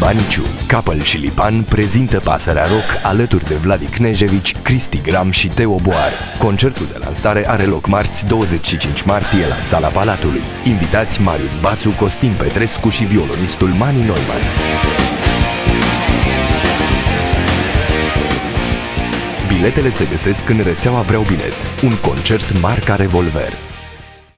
Baniciu. Capăl și Lipan prezintă Pasărea Rock alături de Vladi Knežević, Cristi Gram și Teo Boar. Concertul de lansare are loc marți 25 martie la Sala Palatului. Invitați Marius Bațu, Costin Petrescu și violonistul Mani Neumann. Biletele se găsesc în rețeaua Vreau Bilet, un concert marca Revolver.